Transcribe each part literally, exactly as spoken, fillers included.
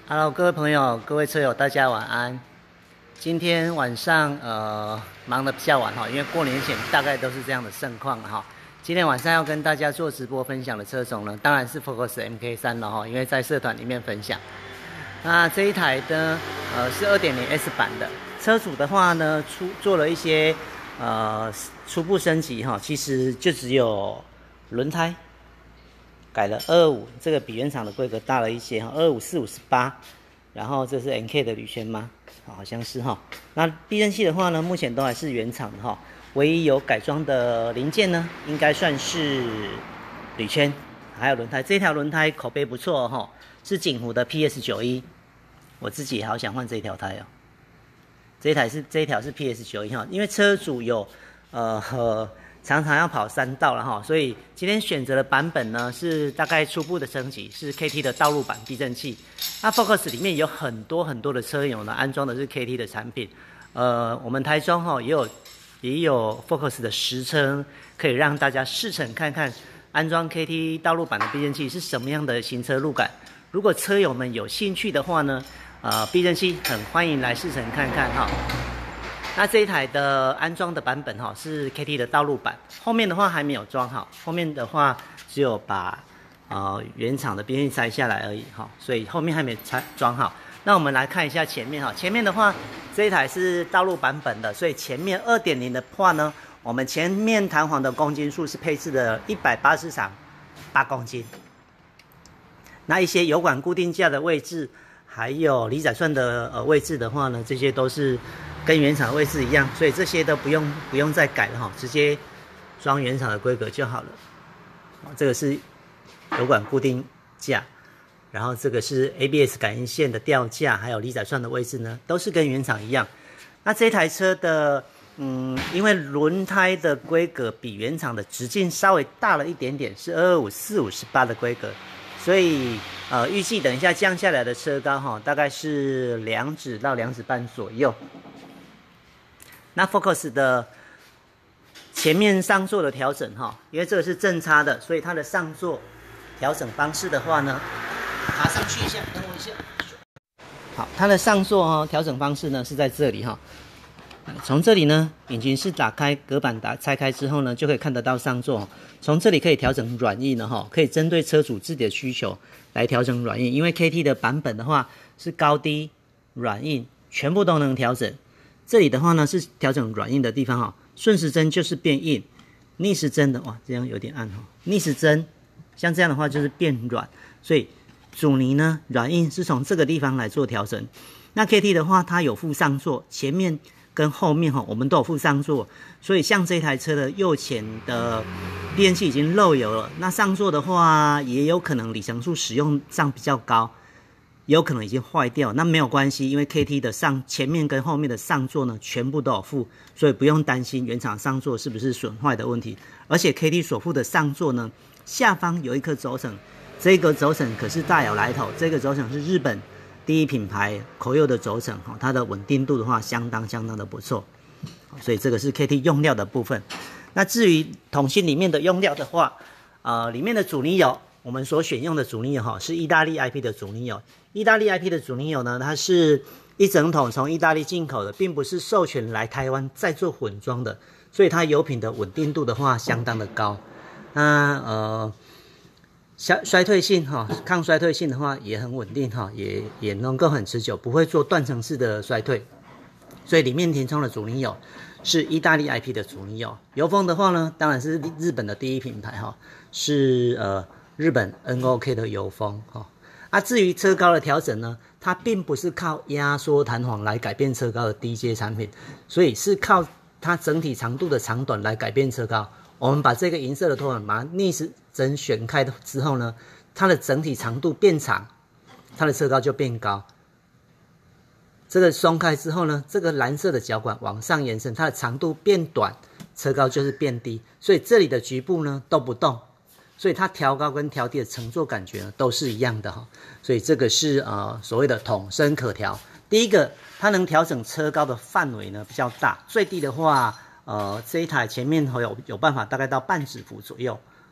Hello，各位朋友，各位车友，大家晚安。今天晚上呃忙得比较晚哈，因为过年前大概都是这样的盛况哈。今天晚上要跟大家做直播分享的车种呢，当然是 Focus M K 三 了哈，因为在社团里面分享。那这一台呢，呃是 二点零 S 版的，车主的话呢出做了一些呃初步升级哈，其实就只有轮胎。改了二二五，这个比原厂的规格大了一些哈，二二五四五十八，然后这是 N K 的铝圈吗？好像是哈。那避震器的话呢，目前都还是原厂的哈，唯一有改装的零件呢，应该算是铝圈，还有轮胎。这条轮胎口碑不错哈，是锦湖的 P S 九十一，我自己也好想换这一条胎哦。这一台是这一条是 P S 九十一哈，因为车主有呃和。常常要跑山道了哈，所以今天选择的版本呢是大概初步的升级，是 K T 的道路版避震器。那 Focus 里面有很多很多的车友呢安装的是 K T 的产品，呃，我们台中哈也有也有 Focus 的实车，可以让大家试乘看看安装 K T 道路版的避震器是什么样的行车路感。如果车友们有兴趣的话呢，呃，避震器很欢迎来试乘看看哈。那这一台的安装的版本哈是 K T 的道路版，后面的话还没有装好，后面的话只有把呃原厂的边线拆下来而已哈，所以后面还没拆装好。那我们来看一下前面哈，前面的话这一台是道路版本的，所以前面 二点零 的话呢，我们前面弹簧的公斤数是配置的一百八十场八公斤。那一些油管固定架的位置，还有离载串的呃位置的话呢，这些都是跟原厂的位置一样，所以这些都不用不用再改了哈，直接装原厂的规格就好了。这个是油管固定架，然后这个是 A B S 感应线的吊架，还有离载串的位置呢，都是跟原厂一样。那这台车的嗯，因为轮胎的规格比原厂的直径稍微大了一点点，是二二五四五十八的规格，所以呃预计等一下降下来的车高哈，大概是两指到两指半左右。那 Focus 的前面上座的调整哈，因为这个是正插的，所以它的上座调整方式的话呢，爬上去一下，等我一下。好，它的上座哈调整方式呢是在这里哈，从这里呢，引擎室打开，隔板打拆开之后呢，就可以看得到上座。从这里可以调整软硬的哈，可以针对车主自己的需求来调整软硬。因为 K T 的版本的话是高低、软硬全部都能调整。这里的话呢是调整软硬的地方哈，顺时针就是变硬，逆时针的哇这样有点暗哈，逆时针像这样的话就是变软，所以阻尼呢软硬是从这个地方来做调整。那 K T 的话它有附上座，前面跟后面哈我们都有附上座，所以像这台车的右前的避震器已经漏油了，那上座的话也有可能里程数使用上比较高，也有可能已经坏掉，那没有关系，因为 K T 的上前面跟后面的上座呢全部都有附，所以不用担心原厂上座是不是损坏的问题。而且 K T 所附的上座呢，下方有一颗轴承，这个轴承可是大有来头，这个轴承是日本第一品牌口柚的轴承，它的稳定度的话相当相当的不错，所以这个是 K T 用料的部分。那至于统芯里面的用料的话，呃，里面的阻尼油，我们所选用的阻尼油哈是意大利 I P 的阻尼油。意大利 I P 的阻尼油呢，它是一整桶从意大利进口的，并不是授权来台湾再做混装的，所以它油品的稳定度的话相当的高。那呃，衰衰退性哈，抗衰退性的话也很稳定哈，也也能够很持久，不会做断层式的衰退。所以里面填充的阻尼油是意大利 I P 的阻尼油。油封的话呢，当然是日本的第一品牌哈，是呃日本 N O K 的油封哈。啊，至于车高的调整呢，它并不是靠压缩弹簧来改变车高的低阶产品，所以是靠它整体长度的长短来改变车高。我们把这个银色的拖板把它逆时针旋开之后呢，它的整体长度变长，它的车高就变高。这个松开之后呢，这个蓝色的脚管往上延伸，它的长度变短，车高就是变低。所以这里的局部呢都不动。所以它调高跟调低的乘坐感觉呢都是一样的哈，所以这个是呃所谓的统深可调。第一个，它能调整车高的范围呢比较大，最低的话，呃这一台前面有有办法大概到半指幅左右，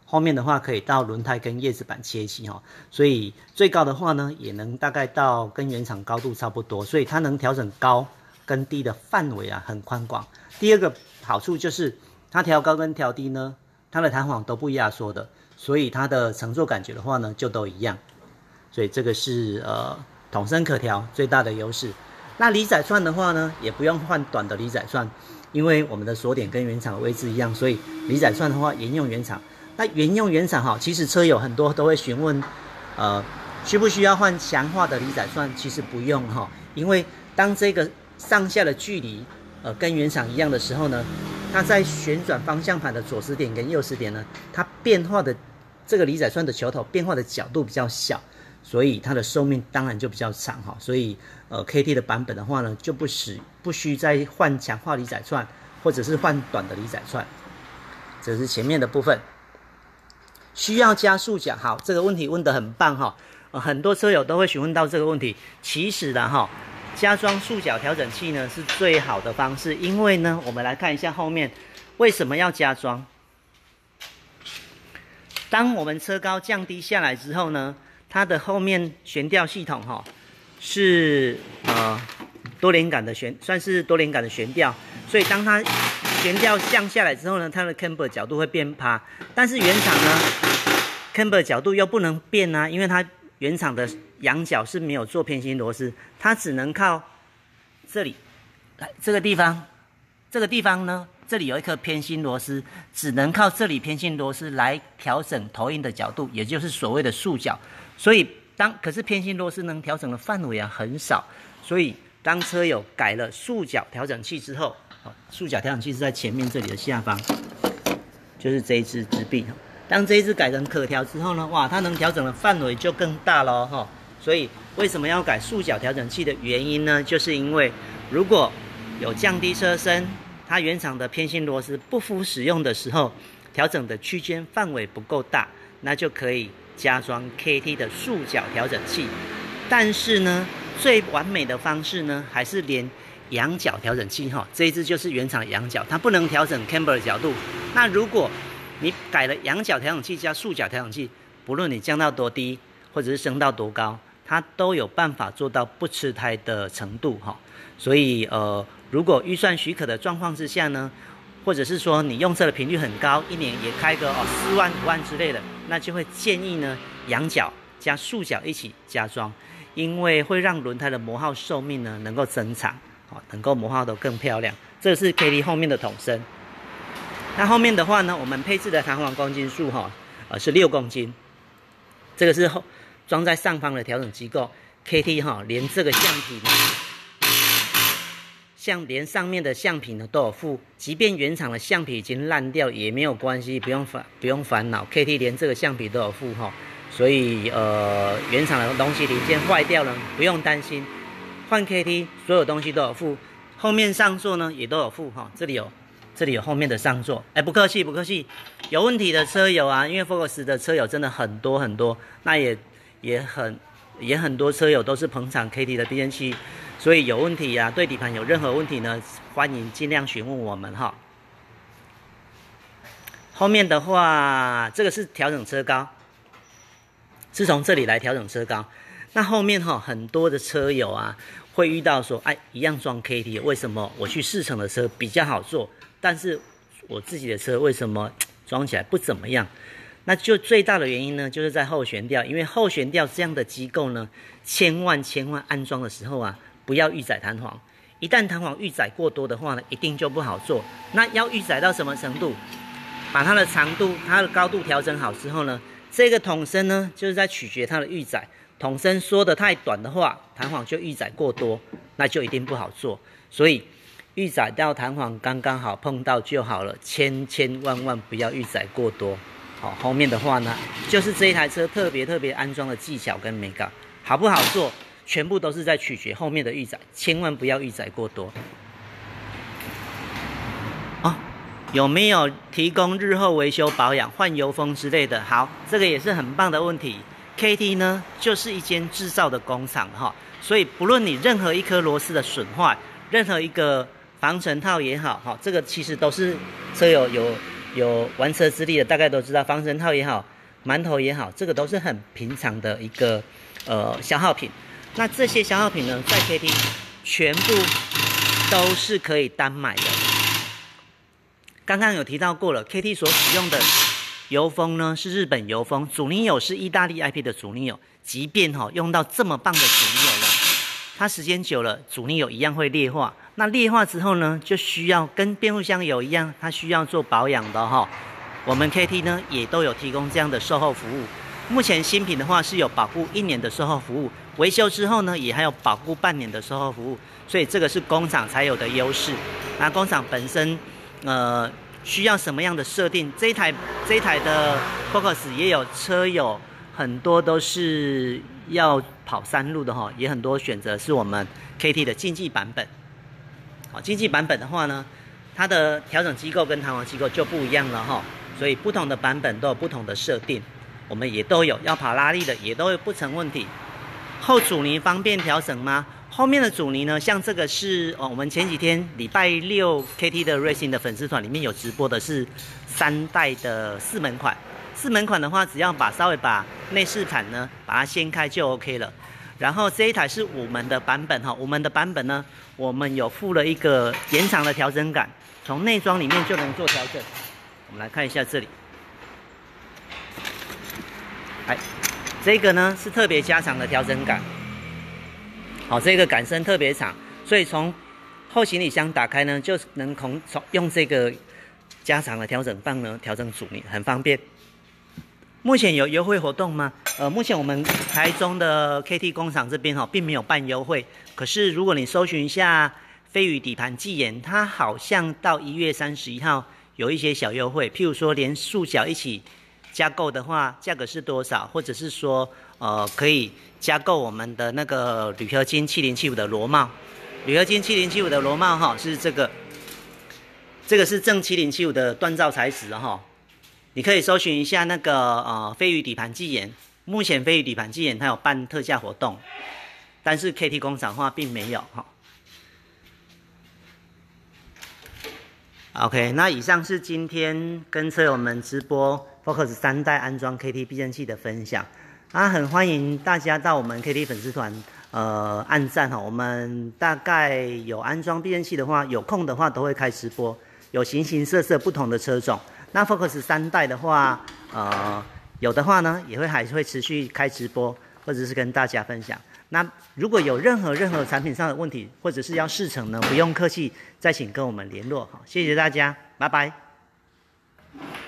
后面的话可以到轮胎跟叶子板切齐哈，所以最高的话呢，也能大概到跟原厂高度差不多，所以它能调整高跟低的范围啊很宽广。第二个好处就是它调高跟调低呢，它的弹簧都不压缩的，所以它的乘坐感觉的话呢就都一样，所以这个是呃筒身可调最大的优势。那离载串的话呢，也不用换短的离载串，因为我们的锁点跟原厂的位置一样，所以离载串的话沿用原厂。那沿用原厂哈，其实车友很多都会询问，呃，需不需要换强化的离载串？其实不用哈，因为当这个上下的距离呃跟原厂一样的时候呢，它在旋转方向盘的左时点跟右时点呢，它变化的这个离载串的球头变化的角度比较小。所以它的寿命当然就比较长哈，所以呃 K T 的版本的话呢，就不需不需再换强化离载串，或者是换短的离载串。这是前面的部分。需要加束角，好，这个问题问得很棒哈、呃，很多车友都会询问到这个问题。其实呢哈，加装束角调整器呢是最好的方式，因为呢，我们来看一下后面为什么要加装。当我们车高降低下来之后呢，它的后面悬吊系统哈是呃多连杆的悬，算是多连杆的悬吊，所以当它悬吊降下来之后呢，它的 camber 角度会变趴，但是原厂呢 camber 角度又不能变啊，因为它原厂的仰角是没有做偏心螺丝，它只能靠这里来这个地方，这个地方呢，这里有一颗偏心螺丝，只能靠这里偏心螺丝来调整投影的角度，也就是所谓的束角。所以当可是偏心螺丝能调整的范围啊很少，所以当车友改了束角调整器之后，哦，束角调整器是在前面这里的下方，就是这一支支臂。当这一支改成可调之后呢，哇，它能调整的范围就更大咯哈、哦。所以为什么要改束角调整器的原因呢？就是因为如果有降低车身，它原厂的偏心螺丝不敷使用的时候，调整的区间范围不够大，那就可以加装 K T 的束角调整器。但是呢，最完美的方式呢，还是连仰角调整器哈，这一支就是原厂仰角，它不能调整 camber 的角度。那如果你改了仰角调整器加束角调整器，不论你降到多低，或者是升到多高，它都有办法做到不吃胎的程度哈。所以呃，如果预算许可的状况之下呢，或者是说你用车的频率很高，一年也开个哦四万五万之类的，那就会建议呢仰角加束角一起加装，因为会让轮胎的磨耗寿命呢能够增长，哦，能够磨耗得更漂亮。这是 K T 后面的筒身。那后面的话呢，我们配置的弹簧公斤数哈，呃是六公斤，这个是后装在上方的调整机构。K T 哈连这个橡皮呢，像连上面的橡皮呢都有附，即便原厂的橡皮已经烂掉也没有关系，不用烦不用烦恼 ，K T 连这个橡皮都有附哈，所以呃原厂的东西零件坏掉了不用担心，换 K T 所有东西都有附，后面上座呢也都有附哈，这里有。这里有后面的上座，哎，不客气不客气。有问题的车友啊，因为 Focus 的车友真的很多很多，那也也很也很多车友都是捧场 K T 的避震器，所以有问题啊，对底盘有任何问题呢，欢迎尽量询问我们哈。后面的话，这个是调整车高，是从这里来调整车高。那后面哈，很多的车友啊，会遇到说，哎，一样装 K T， 为什么我去试乘的车比较好坐？但是我自己的车为什么装起来不怎么样？那就最大的原因呢，就是在后悬吊，因为后悬吊这样的机构呢，千万千万安装的时候啊，不要预载弹簧。一旦弹簧预载过多的话呢，一定就不好做。那要预载到什么程度？把它的长度、它的高度调整好之后呢，这个筒身呢，就是在取决它的预载。筒身缩得太短的话，弹簧就预载过多，那就一定不好做。所以预载到弹簧刚刚好碰到就好了，千千万万不要预载过多。好，后面的话呢，就是这一台车特别特别安装的技巧跟美感，好不好做，全部都是在取决后面的预载，千万不要预载过多。哦，有没有提供日后维修保养、换油封之类的？好，这个也是很棒的问题。K T 呢，就是一间制造的工厂哈，所以不论你任何一颗螺丝的损坏，任何一个防尘套也好哈，这个其实都是车友有有玩车资历的，大概都知道，防尘套也好，馒头也好，这个都是很平常的一个呃消耗品。那这些消耗品呢，在 K T 全部都是可以单买的。刚刚有提到过了 ，K T 所使用的油封呢是日本油封，主尼友是意大利 I P 的主尼友。即便哈、哦、用到这么棒的主尼友了，它时间久了，主尼友一样会劣化。那劣化之后呢，就需要跟变速箱油一样，它需要做保养的哈、哦。我们 K T 呢也都有提供这样的售后服务。目前新品的话是有保护一年的售后服务，维修之后呢也还有保护半年的售后服务，所以这个是工厂才有的优势。那工厂本身呃需要什么样的设定？这一台这一台的 Focus 也有车友。很多都是要跑山路的哈，也很多选择是我们 K T 的竞技版本。好，竞技版本的话呢，它的调整机构跟弹簧机构就不一样了哈，所以不同的版本都有不同的设定，我们也都有。要跑拉力的也都不成问题。后阻尼方便调整吗？后面的阻尼呢，像这个是哦，我们前几天礼拜六 K T 的 Racing 的粉丝团里面有直播的是三代的四门款。四门款的话，只要把稍微把内饰盘呢把它掀开就 OK 了。然后这一台是五门的版本哈，五门的版本呢，我们有附了一个延长的调整杆，从内装里面就能做调整。我们来看一下这里，哎，这个呢是特别加长的调整杆，好，这个杆身特别长，所以从后行李箱打开呢，就能从用这个加长的调整棒呢调整阻尼，很方便。目前有优惠活动吗？呃，目前我们台中的 K T 工厂这边哈、哦，并没有办优惠。可是如果你搜寻一下飞宇底盘技研，它好像到一月三十一号有一些小优惠，譬如说连束角一起加购的话，价格是多少？或者是说呃可以加购我们的那个铝合金七零七五的螺帽，铝合金七零七五的螺帽哈、哦、是这个，这个是正七零七五的锻造材质哈、哦。你可以搜寻一下那个呃飞宇底盘技研，目前飞宇底盘技研它有办特价活动，但是 K T 工厂的话并没有哈。OK， 那以上是今天跟车友们直播 Focus 三代安装 K T 避震器的分享啊，很欢迎大家到我们 K T 粉丝团呃按赞哈，我们大概有安装避震器的话，有空的话都会开直播，有形形色色不同的车种。那 Focus 三代的话，呃，有的话呢，也会还是会持续开直播，或者是跟大家分享。那如果有任何任何产品上的问题，或者是要试乘呢，不用客气，再请跟我们联络。好，谢谢大家，拜拜。